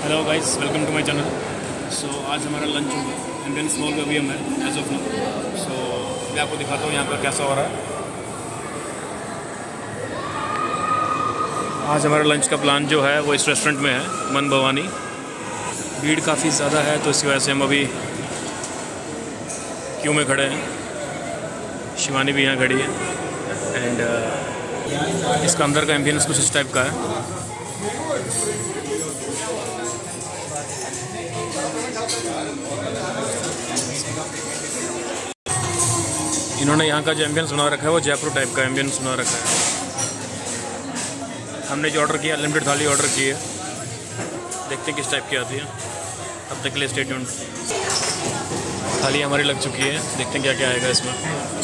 Hello guys, welcome to my channel. So आज हमारा lunch होगा इंडियन स्मॉल का VM है एज ऑफ नाउ। सो मैं आपको दिखाता हूँ यहाँ पर कैसा हो रहा है। आज हमारा लंच का प्लान जो है वो इस रेस्टोरेंट में है, मन भवानी। भीड़ काफ़ी ज़्यादा है तो इसी वजह से हम अभी क्यू में खड़े हैं। शिवानी भी यहाँ खड़ी है एंड इसका अंदर का एम्बियंस कुछ इस टाइप का है। इन्होंने यहाँ का जो एम्बियंस बना रखा है वो जयपुर टाइप का एम्बियंस बना रखा है। हमने जो ऑर्डर किया अनलिमिटेड थाली ऑर्डर की है, देखते हैं किस टाइप की आती है। तब तक के लिए स्टे ट्यून्ड। थाली हमारी लग चुकी है, देखते हैं क्या क्या आएगा इसमें।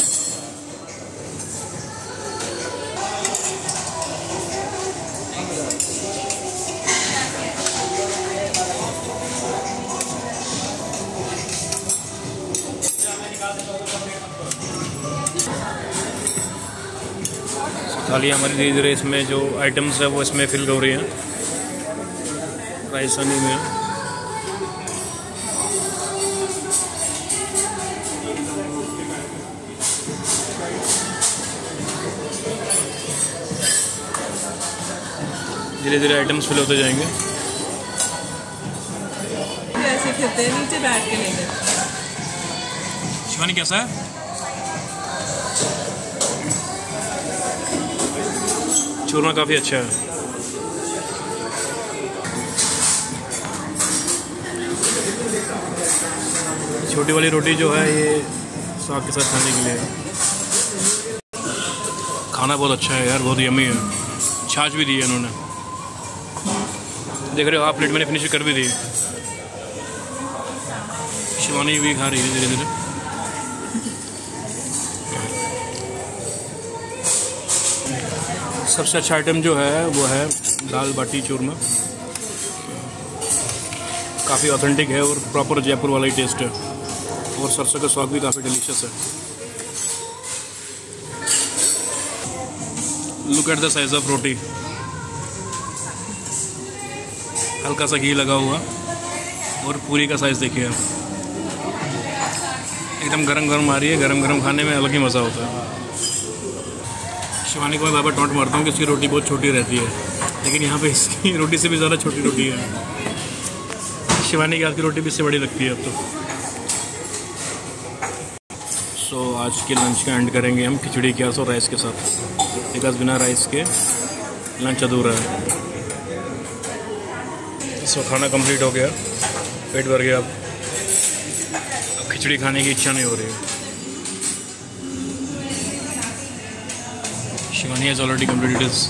थाली हमारी धीरे धीरे इसमें जो आइटम्स है वो इसमें फिल हो रही हैं। राजस्थानी में धीरे धीरे आइटम्स फिल होते जाएंगे। ऐसे खेलते हैं नीचे बैठ के लेंगे। शिवानी कैसा है? चूरमा काफ़ी अच्छा है। छोटी वाली रोटी जो है ये साग के साथ खाने के लिए। खाना बहुत अच्छा है यार, बहुत यम्मी है। छाछ भी दी है इन्होंने, देख रहे हो। हाफ प्लेट मैंने फिनिश कर भी दी। शिवानी भी खा रही है धीरे धीरे। सबसे अच्छा आइटम जो है वो है दाल बाटी चूरमा। काफ़ी ऑथेंटिक है और प्रॉपर जयपुर वाला ही टेस्ट है। और सरसों का स्वाद भी काफ़ी डिलीशियस है। Look at the size of roti, हल्का सा घी लगा हुआ। और पूरी का साइज़ देखिए आप, एकदम गरम गरम आ रही है। गरम गरम खाने में अलग ही मज़ा होता है। शिवानी को मैं बार टॉन्ट मारता हूँ कि इसकी रोटी बहुत छोटी रहती है, लेकिन यहाँ पे इसकी रोटी से भी ज़्यादा छोटी रोटी है। शिवानी की हाथ की रोटी भी इससे बड़ी लगती है अब तो। सो आज के लंच का एंड करेंगे हम खिचड़ी के साथ और राइस के साथ, बिकॉज बिना राइस के लंच अधूरा है। सो खाना कंप्लीट हो गया, पेट भर गया। अब खिचड़ी खाने की इच्छा नहीं हो रही है। Shivani has already completed its.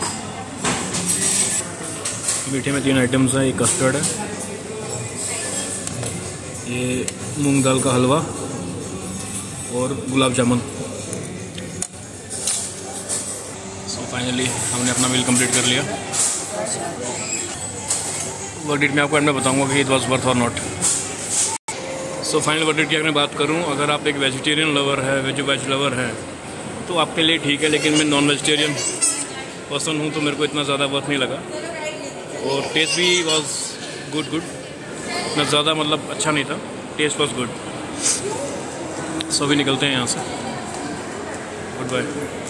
मीठे में 3 आइटम्स हैं। ये कस्टर्ड है, ये मूंग दाल का हलवा और गुलाब जामुन। सो फाइनली हमने अपना मील कंप्लीट कर लिया। वर्डिट में आपको एंड में बताऊंगा कि इट वाज वर्थ और नॉट। सो फाइनल वर्डिट की अगर मैं बात करूं, अगर आप एक वेजिटेरियन लवर है, वेज लवर है, तो आपके लिए ठीक है। लेकिन मैं नॉन वेजिटेरियन पर्सन हूँ तो मेरे को इतना ज़्यादा वर्थ नहीं लगा। और टेस्ट भी वॉज गुड। इतना ज़्यादा मतलब अच्छा नहीं था, टेस्ट वॉज गुड। सो भी निकलते हैं यहाँ से। Good bye.